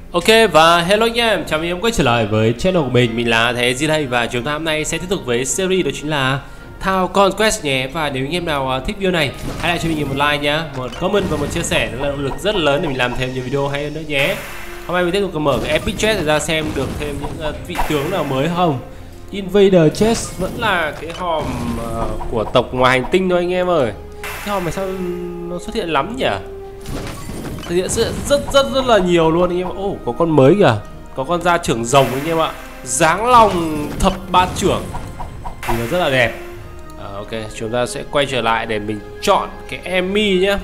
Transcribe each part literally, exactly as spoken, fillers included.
Ok và hello anh em, chào mừng em quay trở lại với channel của mình. Mình là Thế Di đây và chúng ta hôm nay sẽ tiếp tục với series đó chính là Town Conquest nhé. Và nếu anh em nào thích video này, hãy lại cho mình một like nhá, một comment và một chia sẻ là động lực rất là lớn để mình làm thêm nhiều video hay hơn nữa nhé. Hôm nay mình tiếp tục mở cái Epic Chest để ra xem được thêm những vị tướng nào mới không. Invader Chest vẫn là cái hòm uh, của tộc ngoài hành tinh thôi anh em ơi. Cái hòm này sao nó xuất hiện lắm nhỉ? Thực hiện rất rất rất rất là nhiều luôn anh em. Ô, oh, có con mới kìa, có con gia trưởng rồng anh em ạ, dáng lòng thập bát trưởng thì nó rất là đẹp. À, ok, chúng ta sẽ quay trở lại để mình chọn cái Emmy nhá.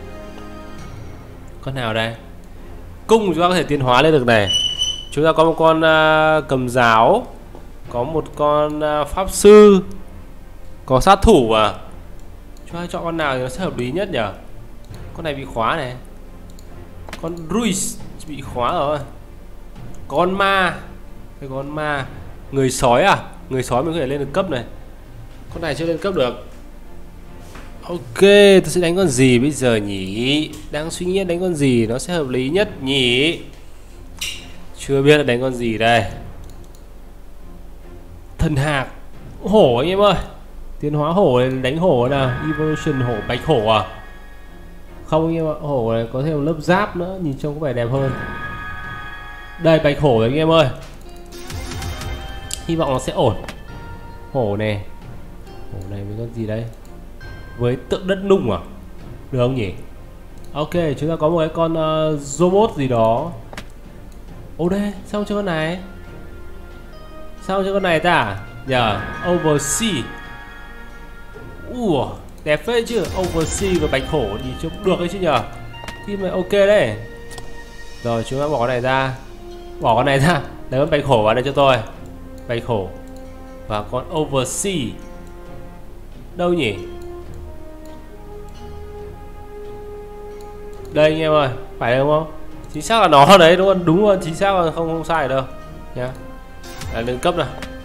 Con nào đây? Cung chúng ta có thể tiến hóa lên được này. Chúng ta có một con uh, cầm giáo, có một con uh, pháp sư, có sát thủ à. Chúng ta chọn con nào thì nó sẽ hợp lý nhất nhỉ? Con này bị khóa này. Con Ruiz bị khóa rồi. Con ma, cái con ma, người sói à? Người sói mình có thể lên được cấp này. Con này chưa lên cấp được. Ok, tôi sẽ đánh con gì bây giờ nhỉ? Đang suy nghĩ đánh con gì nó sẽ hợp lý nhất nhỉ? Chưa biết là đánh con gì đây. Thần hạc, hổ anh em ơi. Tiến hóa hổ này, đánh hổ nào. Evolution hổ, bạch hổ à? Không anh em ạ, hổ này có thêm một lớp giáp nữa, nhìn trông có vẻ đẹp hơn. Đây, bạch hổ anh em ơi. Hy vọng nó sẽ ổn. Hổ này. Hổ này với con gì đây? Với tượng đất nung à? Được không nhỉ? Ok, chúng ta có một cái con uh, robot gì đó. Ô đây, sao cho con này? Sao cho con này ta? Nhờ, yeah. Oversea. Ủa, đẹp phết chứ. Oversea và bạch hổ thì trông được đấy chứ nhờ. Thì mà ok đấy. Rồi chúng ta bỏ con này ra. Bỏ con này ra. Lấy con bạch hổ vào đây cho tôi. Bạch hổ và con Oversea. Đâu nhỉ? Đây anh em ơi, phải không không? Chính xác là nó đấy, đúng không? Đúng luôn, chính xác là không không sai đâu nhá. Là nâng cấp nào.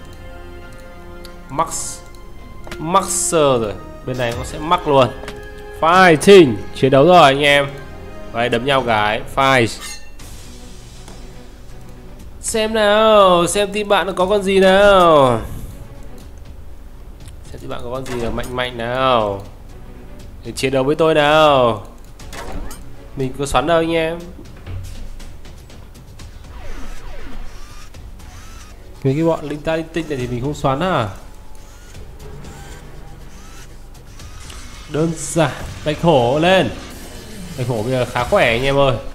Max Maxer rồi. Bên này nó sẽ mắc luôn. Fighting, chiến đấu rồi anh em. Vậy đấm nhau cái fight. Xem nào, xem team bạn nó có con gì nào. Xem team bạn có con gì là mạnh mạnh nào. Để chiến đấu với tôi nào. Mình có xoắn đâu anh em. Mấy cái bọn linh ta linh tinh này thì mình không xoắn à. Đơn giản, bạch hổ lên. Bạch hổ bây giờ khá khỏe anh em ơi.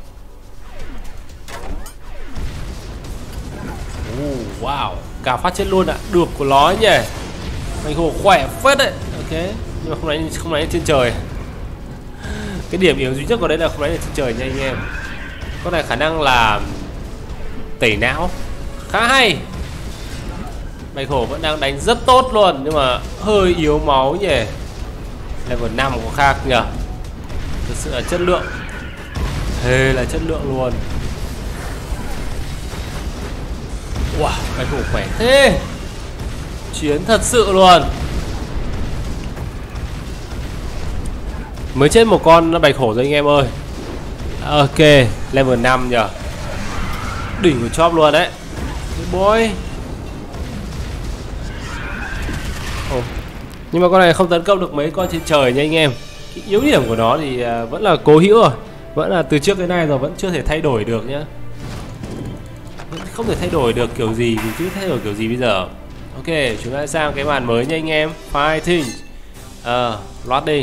Oh, wow, cả phát chết luôn ạ. À. Được của nó nhỉ. Bạch hổ khỏe phết đấy. Ok, nhưng mà không đánh không đánh trên trời. Cái điểm yếu duy nhất của đấy là không đánh trên trời nha anh em. Con này khả năng là tẩy não khá hay. Bạch hổ vẫn đang đánh rất tốt luôn, nhưng mà hơi yếu máu nhỉ. Level năm có khác nhỉ. Thực sự là chất lượng. Thề là chất lượng luôn. Wow, bạch hổ khỏe thế. Chiến thật sự luôn. Mới chết một con bạch hổ rồi anh em ơi. Ok, level năm nhỉ. Đỉnh của chop luôn đấy. Boy. Oh. Nhưng mà con này không tấn công được mấy con trên trời nha anh em. Cái yếu điểm của nó thì uh, vẫn là cố hữu rồi. Vẫn là từ trước đến nay rồi, vẫn chưa thể thay đổi được nhá. Không thể thay đổi được kiểu gì, mình chưa thay đổi kiểu gì bây giờ. Ok, chúng ta sang cái màn mới nha anh em. Fighting. Ờ, uh, loading.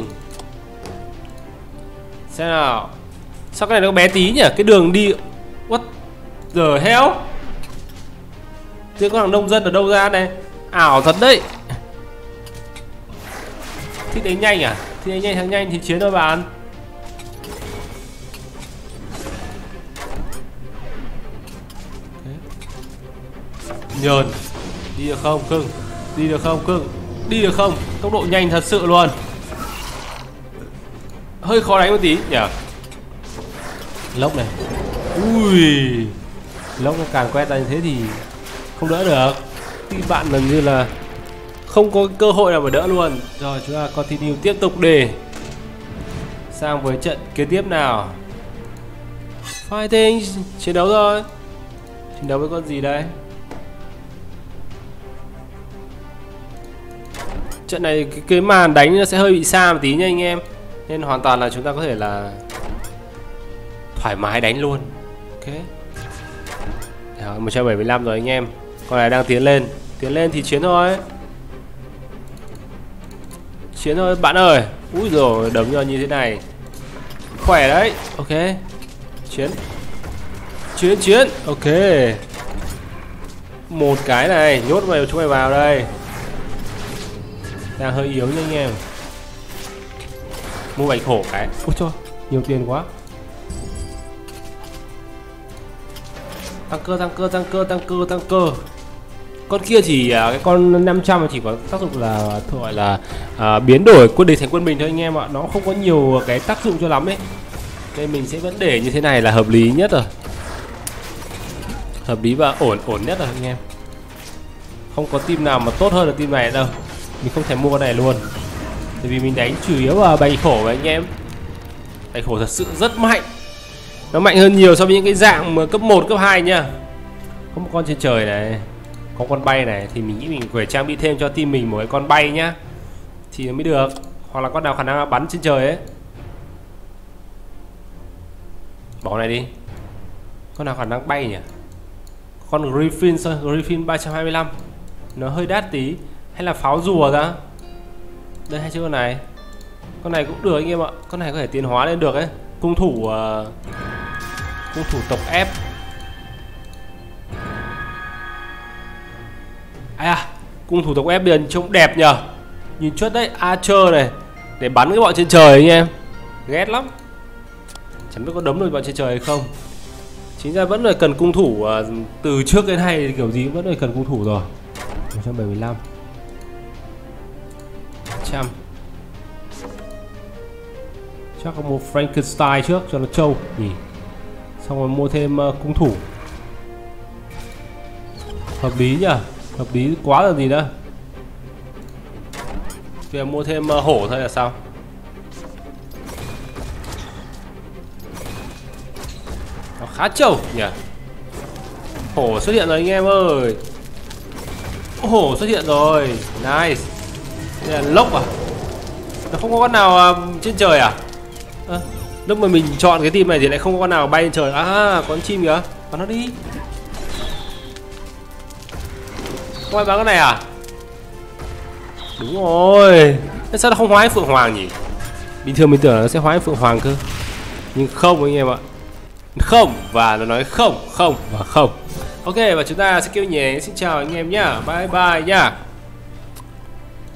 Xem nào. Sao cái này nó bé tí nhỉ? Cái đường đi. What the hell? Thế con thằng nông dân ở đâu ra này? Ảo thật đấy. Thích đánh nhanh à? Thích đánh nhanh thắng nhanh thì chiến thôi bạn. Nhờn. Đi được không cưng? Đi được không cưng? Đi được không? Tốc độ nhanh thật sự luôn. Hơi khó đánh một tí nhỉ. Lốc này. Ui. Lốc nó càng quét ra như thế thì không đỡ được. Thì bạn gần như là không có cơ hội nào mà đỡ luôn. Rồi chúng ta continue tiếp tục để sang với trận kế tiếp nào. Fighting, chiến đấu rồi. Chiến đấu với con gì đây? Trận này cái, cái màn đánh nó sẽ hơi bị xa một tí nha anh em, nên hoàn toàn là chúng ta có thể là thoải mái đánh luôn. Ok. Rồi, một trăm bảy mươi lăm rồi anh em. Con này đang tiến lên. Tiến lên thì chiến thôi. Chiến thôi bạn ơi. Úi rồi đấm cho như thế này. Khỏe đấy. Ok. Chiến. Chiến chiến. Ok. Một cái này, nhốt mày chúng mày vào đây. Đang hơi yếu nha anh em. Mua bạch hổ cái. Ôi trời, nhiều tiền quá. Tăng cơ, tăng cơ, tăng cơ, tăng cơ, tăng cơ. Con kia chỉ cái con năm trăm chỉ có tác dụng là gọi là à, biến đổi quân địch thành quân bình thôi anh em ạ. Nó không có nhiều cái tác dụng cho lắm ấy. Nên mình sẽ vẫn để như thế này là hợp lý nhất rồi. Hợp lý và ổn ổn nhất rồi anh em. Không có team nào mà tốt hơn là team này đâu. Mình không thể mua con này luôn. Tại vì mình đánh chủ yếu vào bạch hổ với anh em. Bạch hổ thật sự rất mạnh. Nó mạnh hơn nhiều so với những cái dạng mà cấp một, cấp hai nha. Có một con trên trời này, có con bay này, thì mình nghĩ mình phải trang bị thêm cho team mình một cái con bay nhá, thì nó mới được. Hoặc là con nào khả năng bắn trên trời ấy. Bỏ này đi. Con nào khả năng bay nhỉ? Con Griffin thôi, Griffin ba trăm hai mươi lăm. Nó hơi đắt tí. Hay là pháo rùa ra. Đây hay chưa con này. Con này cũng được anh em ạ. Con này có thể tiến hóa lên được ấy. Cung thủ uh, cung thủ tộc F. À, cung thủ tộc F bây giờ trông đẹp nhờ. Nhìn chút đấy, Archer này, để bắn cái bọn trên trời anh em. Ghét lắm. Chẳng biết có đấm được bọn trên trời hay không. Chính ra vẫn là cần cung thủ uh, từ trước đến nay kiểu gì cũng vẫn là cần cung thủ rồi. Một trăm bảy mươi lăm. Trăm. Chắc có một Frankenstein trước cho nó trâu nhỉ. Xong rồi mua thêm uh, cung thủ. Hợp lý nhỉ. Hợp lý quá là gì nữa. Bây giờ mua thêm uh, hổ thôi là sao. Nó khá trâu nhỉ. Hổ xuất hiện rồi anh em ơi. Hổ xuất hiện rồi. Nice. Đây là lốc à. Nó không có con nào uh, trên trời à, à. Lúc mà mình chọn cái team này thì lại không có con nào bay lên trời. À, con chim kìa. Bắn nó đi. Không ai bắn cái này à? Đúng rồi. Thế sao nó không hóa Phượng Hoàng nhỉ? Bình thường mình tưởng là nó sẽ hóa Phượng Hoàng cơ. Nhưng không anh em ạ. Không. Và nó nói không. Không và không. Ok, và chúng ta sẽ kêu nhé. Xin chào anh em nhá. Bye bye nhá.